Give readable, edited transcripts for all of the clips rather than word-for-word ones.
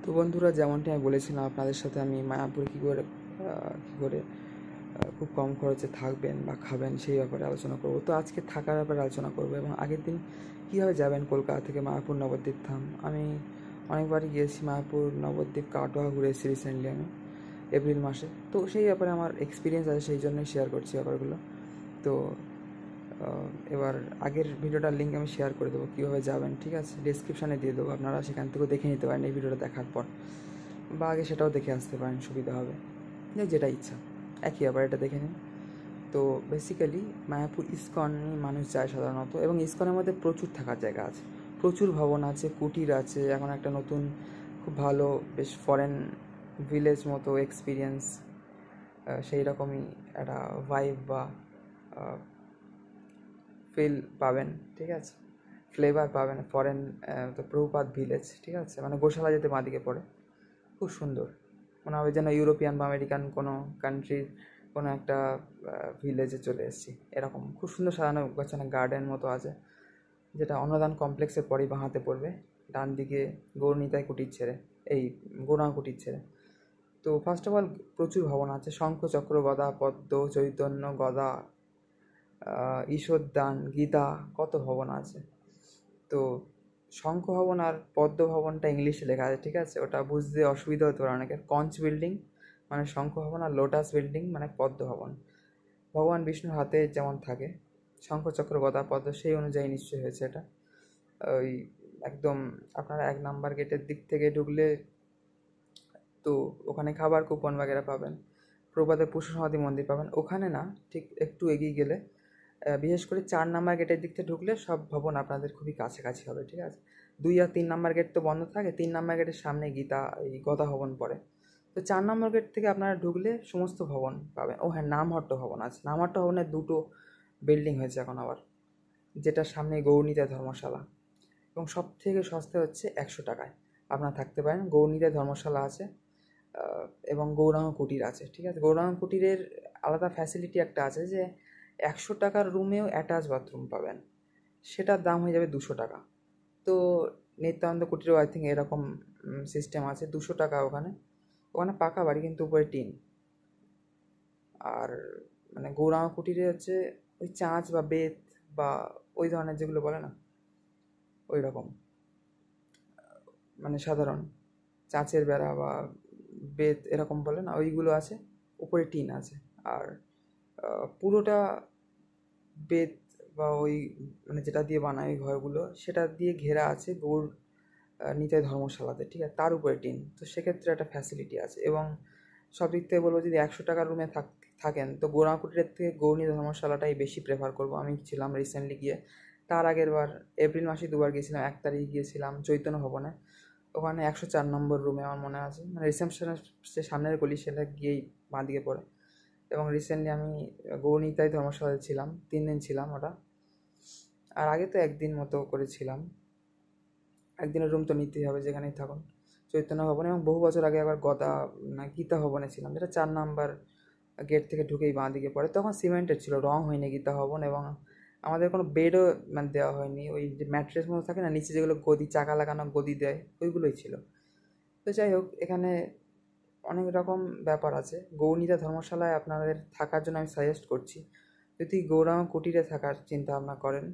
তো বন্ধুরা, যেমনটি আমি বলেছিলাম আপনাদের সাথে, আমি মায়াপুরে কী করে খুব কম খরচে থাকবেন বা খাবেন সেই ব্যাপারে আলোচনা করব। তো আজকে থাকার ব্যাপারে আলোচনা করব এবং আগের দিন কীভাবে যাবেন কলকাতা থেকে মায়াপুর নবদ্বীপ ধাম। আমি অনেকবারই গিয়েছি মায়াপুর নবদ্বীপ, কাটোয়া ঘুরে এসেছি রিসেন্টলি আমি এপ্রিল মাসে। তো সেই ব্যাপারে আমার এক্সপিরিয়েন্স আছে, সেই জন্যই শেয়ার করছি ব্যাপারগুলো। তো এবার আগের ভিডিওটার লিঙ্ক আমি শেয়ার করে দেবো, কীভাবে যাবেন, ঠিক আছে? ডিসক্রিপশানে দিয়ে দেবো, আপনারা সেখান থেকেও দেখে নিতে পারেন এই ভিডিওটা দেখার পর, বা আগে সেটাও দেখে আসতে পারেন, সুবিধা হবে। যেটা ইচ্ছা, একই আবার এটা দেখে নিন। তো বেসিক্যালি মায়াপুর ইস্কন মানুষ যায় সাধারণত, এবং ইস্কনের মধ্যে প্রচুর থাকার জায়গা আছে, প্রচুর ভবন আছে, কুটির আছে। এখন একটা নতুন খুব ভালো বেশ ফরেন ভিলেজ মতো এক্সপিরিয়েন্স, সেই রকমই একটা ভাইব বা ফিল পাবেন, ঠিক আছে? ফ্লেভার পাবেন ফরেন, তো প্রভুপাত ভিলেজ, ঠিক আছে? মানে গোশালা যেতে বাঁদিকে পড়ে, খুব সুন্দর। মনে হবে যেন ইউরোপিয়ান বা আমেরিকান কোনো কান্ট্রির কোনো একটা ভিলেজে চলে এসেছি, এরকম। খুব সুন্দর সাজানো গোছানো গার্ডেন মতো আছে, যেটা অন্নদান কমপ্লেক্সের পরেই বাঁ হাতে পড়বে, ডান দিকে গৌরনীতাই কুটির ছেড়ে, এই গৌরাঙ্গ কুটির ছেড়ে। তো ফার্স্ট অফ অল প্রচুর ভবন আছে, শঙ্খ, চক্র, গদা, পদ্ম, চৈতন্য, গদা, ঈশ্বরদান, গীতা, কত ভবন আছে। তো শঙ্খ ভবন আর পদ্ম ভবনটা ইংলিশে লেখা আছে, ঠিক আছে? ওটা বুঝতে অসুবিধা হতে পারে অনেকের। কঞ্চ বিল্ডিং মানে শঙ্খ ভবন, আর লোটাস বিল্ডিং মানে পদ্ম ভবন। ভগবান বিষ্ণুর হাতে যেমন থাকে শঙ্খ, চক্র, গদা, পদ্ম, সেই অনুযায়ী নিশ্চয়ই হয়েছে এটা। ওই একদম আপনারা 1 নাম্বার গেটের দিক থেকে ঢুকলে তো ওখানে খাবার কুপন বাগেরা পাবেন, প্রভাতে পুষ্প সমাধি মন্দির পাবেন। ওখানে না, ঠিক একটু এগিয়ে গেলে, বিশেষ করে 4 নাম্বার গেটের দিক থেকে ঢুকলে সব ভবন আপনাদের খুবই কাছাকাছি হবে, ঠিক আছে? 2 আর 3 নাম্বার গেট তো বন্ধ থাকে, 3 নাম্বার গেটের সামনে গীতা, এই গদা ভবন পড়ে। তো 4 নম্বর গেট থেকে আপনারা ঢুকলে সমস্ত ভবন পাবেন। ও হ্যাঁ, নামহট্ট ভবন আছে। নামহট্ট ভবনের 2টো বিল্ডিং হয়েছে এখন আবার, যেটার সামনে গৌরনীতা ধর্মশালা। এবং সব থেকে সস্তা হচ্ছে 100 টাকায় আপনারা থাকতে পারেন। গৌরনীতা ধর্মশালা আছে, এবং গৌরাঙ্গ কুটির আছে, ঠিক আছে? গৌরাঙ্গ কুটিরের আলাদা ফ্যাসিলিটি একটা আছে যে 100 টাকার রুমেও অ্যাটাচ বাথরুম পাবেন, সেটার দাম হয়ে যাবে 200 টাকা। তো নিত্যানন্দ কুটিরেও আই থিঙ্ক এরকম সিস্টেম আছে, 200 টাকা ওখানে। ওখানে পাকা বাড়ি কিন্তু উপরে টিন। আর মানে গৌরাঙ্গ কুটিরে হচ্ছে ওই চাঁচ বা বেত বা ওই ধরনের যেগুলো বলে না, ওই রকম, মানে সাধারণ চাঁচের বেড়া বা বেত এরকম বলে না, ওইগুলো আছে, উপরে টিন আছে। আর পুরোটা বেত বা ওই মানে যেটা দিয়ে বানায় ওই ঘরগুলো, সেটা দিয়ে ঘেরা আছে গৌর নিতাই ধর্মশালাতে, ঠিক আছে? তার উপরে টিন। তো সেক্ষেত্রে একটা ফ্যাসিলিটি আছে। এবং সব দিক থেকে বলবো, যদি 100 টাকার রুমে থাকেন তো গৌরাঙ্গ কুটিরের থেকে গৌরনীতা ধর্মশালাটাই বেশি প্রেফার করবো। আমি ছিলাম রিসেন্টলি গিয়ে, তার আগের বার এপ্রিল মাসে 2বার গিয়েছিলাম। 1 তারিখে গিয়েছিলাম চৈতন্য ভবনে, ওখানে 104 নম্বর রুমে আমার মনে আছে, মানে রিসেপশনের যে সামনের গলি সেটা গিয়েই বাঁদিকে পড়ে। এবং রিসেন্টলি আমি গৌরনীতাই ধর্মশালায় ছিলাম, 3 দিন ছিলাম ওটা। আর আগে তো 1 দিন মতো করেছিলাম। 1 দিনের রুম তো নিতেই হবে যেখানেই থাকুন। চৈতন্য ভবনে, এবং বহু বছর আগে আবার গদা না গীতা ভবনে ছিলাম, যেটা 4 নাম্বার গেট থেকে ঢুকেই বাঁ দিকে পড়ে। তখন সিমেন্টের ছিল, রং হয়নি গীতা ভবন। এবং আমাদের কোনো বেডও মানে দেওয়া হয়নি, ওই যে ম্যাট্রেস মতো থাকে না নিচে, যেগুলো গদি চাকা লাগানো গদি দেয়, ওইগুলোই ছিল। তো যাই হোক, এখানে অনেক রকম ব্যাপার আছে। গৌরনীতা ধর্মশালায় আপনাদের থাকার জন্য আমি সাজেস্ট করছি, যদি গৌরাঙ্গ কুটিরে থাকার চিন্তা ভাবনা করেন,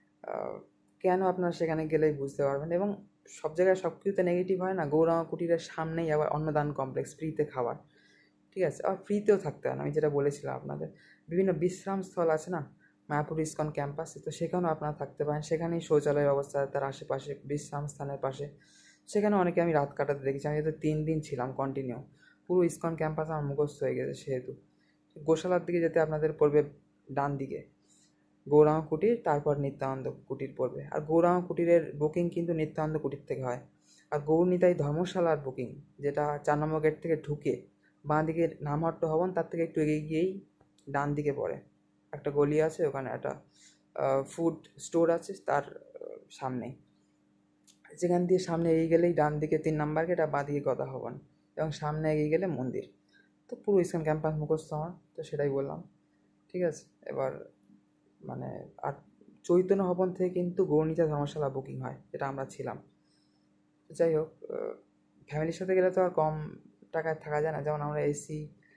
কেন আপনারা সেখানে গেলেই বুঝতে পারবেন। এবং সব জায়গায় সব কিছুতে নেগেটিভ হয় না। গৌরাঙ্গ কুটিরের সামনেই আবার অন্নদান কমপ্লেক্স, ফ্রিতে খাবার, ঠিক আছে? আর ফ্রিতেও থাকতে হয় না, আমি যেটা বলেছিলাম আপনাদের। বিভিন্ন বিশ্রামস্থল আছে না মায়াপুর ইস্কন ক্যাম্পাসে, তো সেখানেও আপনারা থাকতে পারেন। সেখানেই শৌচালয় ব্যবস্থা, তার আশেপাশে বিশ্রাম স্থানের পাশে, সেখানে অনেকে আমি রাত কাটাতে দেখেছি। আমি যেহেতু 3 দিন ছিলাম কন্টিনিউ, পুরো ইস্কন ক্যাম্পাস আমার মুখস্থ হয়ে গেছে। সেহেতু গোশালার দিকে যেতে আপনাদের পড়বে ডান দিকে গৌরাঙ্গ কুটির, তারপর নিত্যানন্দ কুটির পড়বে। আর গৌরাঙ্গ কুটিরের বুকিং কিন্তু নিত্যানন্দ কুটির থেকে হয়। আর গৌরনীতাই ধর্মশালার বুকিং, যেটা 4 নম্বর গেট থেকে ঢুকে বাঁ দিকে নামহট্ট ভবন, তার থেকে একটু এগিয়ে গিয়েই ডান দিকে পড়ে একটা গলি আছে, ওখানে একটা ফুড স্টোর আছে তার সামনেই। যেখান দিয়ে সামনে এগিয়ে গেলেই ডান দিকে 3 নাম্বার গেট, আর বাঁ দিকে গদা ভবন, এবং সামনে এগিয়ে গেলে মন্দির। তো পুরো ইস্কন ক্যাম্পাস মুখস্থ আমার, তো সেটাই বললাম, ঠিক আছে? এবার মানে আর চৈতন্য ভবন থেকে কিন্তু গৌরনীতা ধর্মশালা বুকিং হয়, যেটা আমরা ছিলাম। যাই হোক, ফ্যামিলির সাথে গেলে তো আর কম টাকায় থাকা যায় না। যেমন আমরা এসি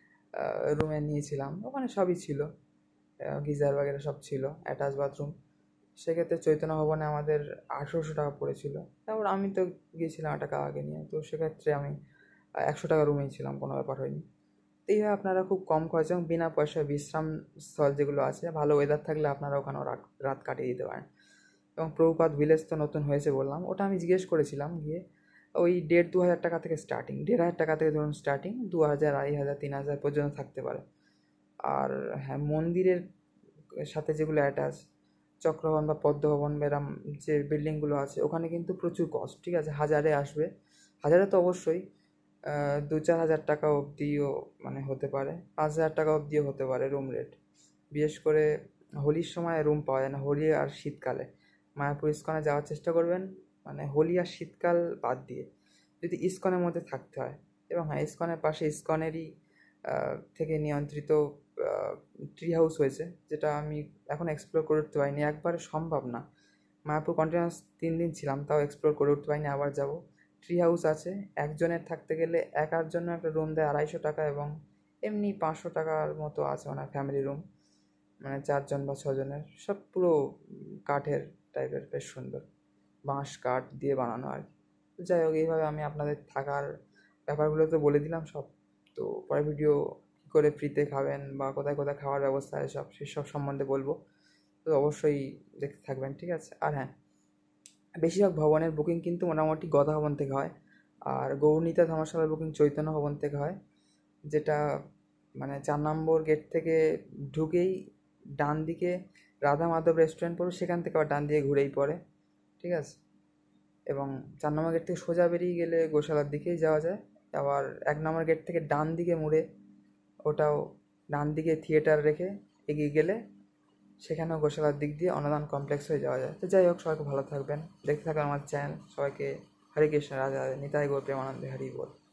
রুমে নিয়েছিলাম, ওখানে সবই ছিল, গিজার বাগেরা সব ছিল, অ্যাটাচ বাথরুম। সেক্ষেত্রে চৈতন্য ভবনে আমাদের 1800 টাকা পড়েছিল। তারপর আমি তো গিয়েছিলাম টাকা আগে নিয়ে, তো সেক্ষেত্রে আমি 100 টাকা রুমেই ছিলাম, কোনো ব্যাপার হয়নি। তো এইভাবে আপনারা খুব কম খরচে এবং বিনা পয়সায় বিশ্রাম স্থল যেগুলো আছে, ভালো ওয়েদার থাকলে আপনারা ওখানেও রাত রাত কাটিয়ে দিতে পারেন। এবং প্রভুপাদ ভিলেজ তো নতুন হয়েছে বললাম, ওটা আমি জিজ্ঞেস করেছিলাম গিয়ে, ওই 1,500-2,000 টাকা থেকে স্টার্টিং, 1,500 টাকা থেকে ধরুন স্টার্টিং, 2,000, 2,500, 3,000 পর্যন্ত থাকতে পারে। আর হ্যাঁ, মন্দিরের সাথে যেগুলো অ্যাটাচ, চক্রভবন বা পদ্মভবন বা এরম যে বিল্ডিংগুলো আছে, ওখানে কিন্তু প্রচুর কস্ট, ঠিক আছে, হাজারে আসবে, হাজারে তো অবশ্যই, 2-4 হাজার টাকা অবধিও মানে হতে পারে, 5,000 টাকা অবধিও হতে পারে রুম রেট। বিশেষ করে হোলির সময় রুম পাওয়া যায় না, হোলি আর শীতকালে। মায়াপুর ইস্কনে যাওয়ার চেষ্টা করবেন, মানে হোলি আর শীতকাল বাদ দিয়ে, যদি ইস্কনের মধ্যে থাকতে হয়। এবং হ্যাঁ, ইস্কনের পাশে ইস্কনেরই থেকে নিয়ন্ত্রিত ট্রি হাউস হয়েছে, যেটা আমি এখন এক্সপ্লোর করে উঠতে পারিনি, একবারে সম্ভব না। মায়াপুর কন্টিনিউয়াস 3 দিন ছিলাম, তাও এক্সপ্লোর করে উঠতে পারিনি, আবার যাব। ট্রি হাউস আছে, একজনের থাকতে গেলে একার জন্য একটা রুম দেয় 250 টাকা, এবং এমনি 500 টাকার মতো আছে ওনার ফ্যামিলি রুম, মানে 4 জন বা 6 জনের, সব পুরো কাঠের টাইপের, বেশ সুন্দর, বাঁশ কাঠ দিয়ে বানানো আর কি। তো যাই হোক, এইভাবে আমি আপনাদের থাকার ব্যাপারগুলো তো বলে দিলাম সব। তো পরে ভিডিও কী করে ফ্রিতে খাবেন বা কোথায় কোথায় খাওয়ার ব্যবস্থা আছে সব, সেসব সম্বন্ধে বলবো। তো অবশ্যই দেখতে থাকবেন, ঠিক আছে। আর হ্যাঁ, বেশিরভাগ ভবনের বুকিং কিন্তু মোটামুটি গদা ভবন থেকে হয়, আর গৌরনীতা ধর্মশালার বুকিং চৈতন্য ভবন থেকে হয়, যেটা মানে 4 নম্বর গেট থেকে ঢুকেই ডান দিকে রাধা মাধব রেস্টুরেন্ট পড়বে, সেখান থেকে আবার ডান দিকে ঘুরেই পড়ে, ঠিক আছে। এবং 4 নম্বর গেট থেকে সোজা বেরিয়ে গেলে গোশালার দিকেই যাওয়া যায়। আবার 1 নম্বর গেট থেকে ডান দিকে মুড়ে, ওটাও ডান দিকে থিয়েটার রেখে এগিয়ে গেলে সেখানেও গোশালার দিক দিয়ে অন্নদান কমপ্লেক্স হয়ে যাওয়া যায়। তো যাই হোক, সবাইকে ভালো থাকবেন, দেখতে থাকবেন আমার চ্যানেল। সবাইকে হরে কৃষ্ণ, রাধে রাধে, নিতাই গৌর প্রেমানন্দে, হরি বল।